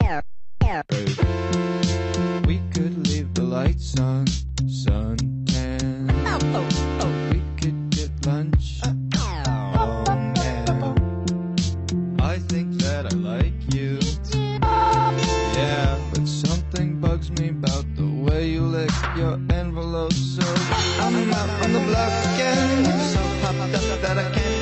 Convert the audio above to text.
We could leave the lights on, suntan. We could get lunch. Oh man, I think that I like you. Yeah, but something bugs me about the way you lick your envelope. So I'm out on the block again, so popped up that I can't